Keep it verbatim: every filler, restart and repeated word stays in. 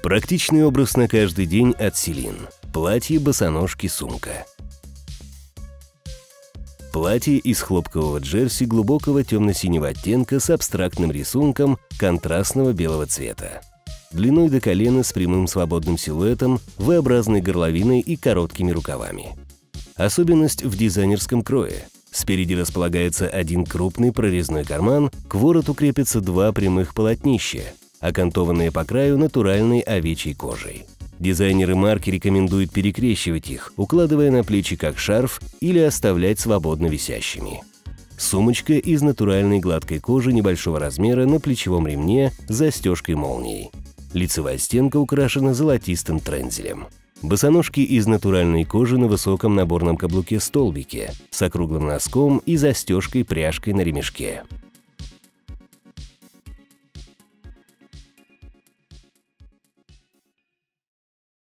Практичный образ на каждый день от Селин. Платье, босоножки, сумка. Платье из хлопкового джерси глубокого темно-синего оттенка с абстрактным рисунком контрастного белого цвета. Длиной до колена с прямым свободным силуэтом, V-образной горловиной и короткими рукавами. Особенность в дизайнерском крое. Спереди располагается один крупный прорезной карман, к вороту крепятся два прямых полотнища, окантованные по краю натуральной овечьей кожей. Дизайнеры марки рекомендуют перекрещивать их, укладывая на плечи как шарф или оставлять свободно висящими. Сумочка из натуральной гладкой кожи небольшого размера на плечевом ремне с застежкой-молнией. Лицевая стенка украшена золотистым трензелем. Босоножки из натуральной кожи на высоком наборном каблуке-столбике с округлым носком и застежкой-пряжкой на ремешке.